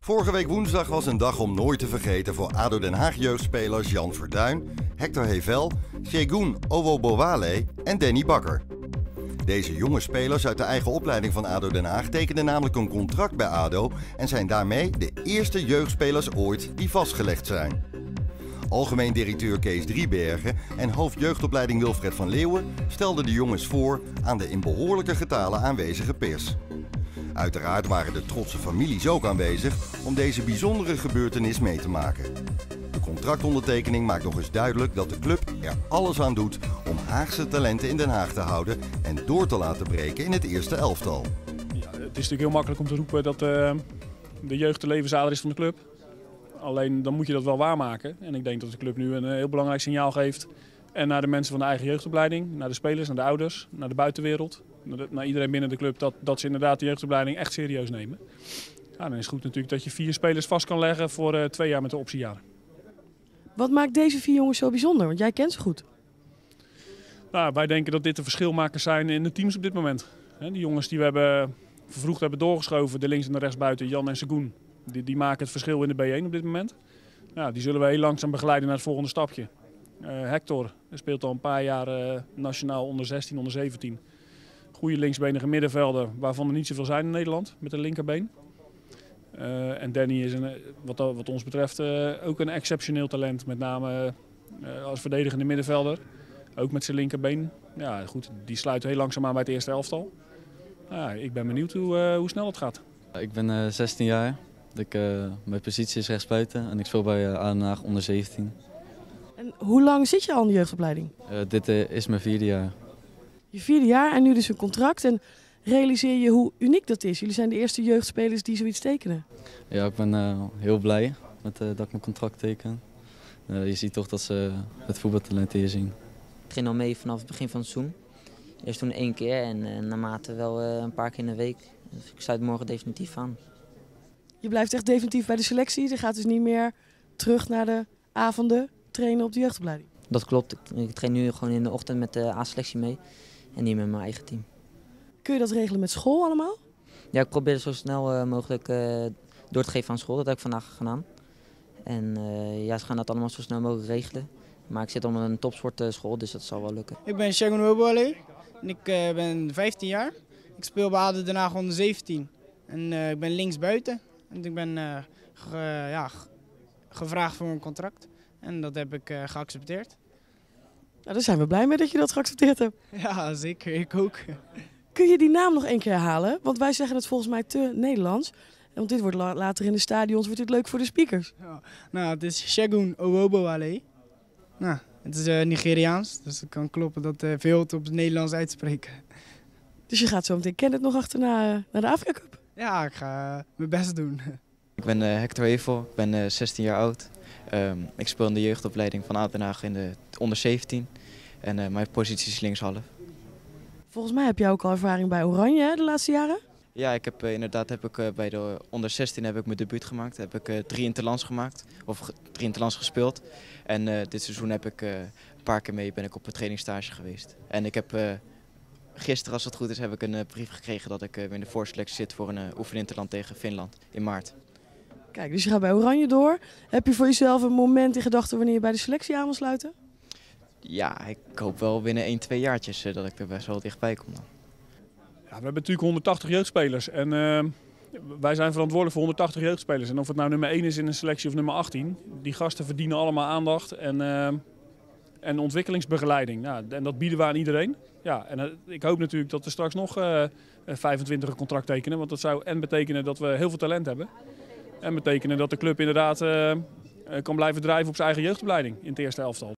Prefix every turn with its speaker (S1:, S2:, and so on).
S1: Vorige week woensdag was een dag om nooit te vergeten voor ADO Den Haag jeugdspelers Jan Verduin, Hector Hevel, Segun Owobowale en Danny Bakker. Deze jonge spelers uit de eigen opleiding van ADO Den Haag tekenden namelijk een contract bij ADO en zijn daarmee de eerste jeugdspelers ooit die vastgelegd zijn. Algemeen directeur Kees Driebergen en hoofdjeugdopleiding Wilfred van Leeuwen stelden de jongens voor aan de in behoorlijke getalen aanwezige pers. Uiteraard waren de trotse families ook aanwezig om deze bijzondere gebeurtenis mee te maken. De contractondertekening maakt nog eens duidelijk dat de club er alles aan doet om Haagse talenten in Den Haag te houden en door te laten breken in het eerste elftal.
S2: Ja, het is natuurlijk heel makkelijk om te roepen dat de jeugd de levensader is van de club. Alleen dan moet je dat wel waarmaken. En ik denk dat de club nu een heel belangrijk signaal geeft. En naar de mensen van de eigen jeugdopleiding, naar de spelers, naar de ouders, naar de buitenwereld. Naar iedereen binnen de club dat ze inderdaad de jeugdopleiding echt serieus nemen. Ja, dan is het goed natuurlijk dat je 4 spelers vast kan leggen voor 2 jaar met de optiejaren.
S3: Wat maakt deze 4 jongens zo bijzonder? Want jij kent ze goed.
S2: Nou, wij denken dat dit de verschilmakers zijn in de teams op dit moment. Die jongens die we vervroegd hebben doorgeschoven, de links en de rechtsbuiten, Jan en Segun, die maken het verschil in de B1 op dit moment. Ja, die zullen we heel langzaam begeleiden naar het volgende stapje. Hector speelt al een paar jaar nationaal onder 16, onder 17. Goede linksbenige middenvelder, waarvan er niet zoveel zijn in Nederland, met een linkerbeen. En Danny is wat ons betreft ook een exceptioneel talent, met name als verdedigende middenvelder. Ook met zijn linkerbeen. Ja, goed, die sluit heel langzaam aan bij het eerste elftal. Ja, ik ben benieuwd hoe snel het gaat.
S4: Ik ben 16 jaar. Mijn positie is rechtsbuiten en ik speel bij ADO Den Haag onder 17.
S3: En hoe lang zit je al in de jeugdopleiding?
S4: Dit is mijn 4e jaar.
S3: Je 4e jaar en nu dus een contract. En realiseer je hoe uniek dat is? Jullie zijn de eerste jeugdspelers die zoiets tekenen.
S4: Ja, ik ben heel blij met, dat ik mijn contract teken. Je ziet toch dat ze het voetbaltalent hier zien.
S5: Ik ging al mee vanaf het begin van het seizoen. Eerst toen 1 keer en naarmate wel een paar keer in de week. Dus ik sluit morgen definitief aan.
S3: Je blijft echt definitief bij de selectie. Je gaat dus niet meer terug naar de avonden trainen op de jeugdopleiding.
S5: Dat klopt. Ik train nu gewoon in de ochtend met de A-selectie mee en niet met mijn eigen team.
S3: Kun je dat regelen met school allemaal?
S5: Ja, ik probeer het zo snel mogelijk door te geven aan school. Dat heb ik vandaag gedaan. En ja, ze gaan dat allemaal zo snel mogelijk regelen. Maar ik zit op een topsportschool, dus dat zal wel lukken.
S6: Ik ben Segun Owobowale en ik ben 15 jaar. Ik speel bij ADO Den Haag onder 17 en ik ben linksbuiten. En ik ben gevraagd voor een contract en dat heb ik geaccepteerd.
S3: Nou, daar zijn we blij mee dat je dat geaccepteerd hebt.
S6: Ja, zeker. Ik ook.
S3: Kun je die naam nog 1 keer herhalen? Want wij zeggen het volgens mij te Nederlands. Want dit wordt later in de stadions wordt dit leuk voor de speakers.
S6: Ja, nou, het is Segun Owobowale. Nou, het is Nigeriaans, dus het kan kloppen dat veel het op het Nederlands uitspreken.
S3: Dus je gaat zo meteen Kenneth nog achterna naar de Afrika Cup?
S6: Ja, ik ga mijn best doen.
S4: Ik ben Hector Hevel, ik ben 16 jaar oud. Ik speel in de jeugdopleiding van ADO Den Haag in de onder 17. En mijn positie is linkshalf.
S3: Volgens mij heb jij ook al ervaring bij Oranje hè, de laatste jaren?
S4: Ja, ik heb bij de onder 16 heb ik mijn debuut gemaakt. Heb ik 3 interlands gemaakt, of 3 interlands gespeeld. En dit seizoen heb ik een paar keer ben ik op een trainingsstage geweest. En ik heb gisteren, als het goed is, heb ik een brief gekregen dat ik in de voorselectie zit voor een oefeninterland tegen Finland in maart.
S3: Kijk, dus je gaat bij Oranje door. Heb je voor jezelf een moment in gedachten wanneer je bij de selectie aan wil sluiten?
S4: Ja, ik hoop wel binnen 1-2 jaartjes dat ik er best wel dichtbij kom dan.
S2: Ja, we hebben natuurlijk 180 jeugdspelers en wij zijn verantwoordelijk voor 180 jeugdspelers. En of het nou nummer 1 is in een selectie of nummer 18, die gasten verdienen allemaal aandacht en ontwikkelingsbegeleiding. Ja, en dat bieden we aan iedereen. Ja, en ik hoop natuurlijk dat we straks nog 25 een contract tekenen, want dat zou en betekenen dat we heel veel talent hebben. En betekenen dat de club inderdaad kan blijven drijven op zijn eigen jeugdopleiding in het eerste elftal.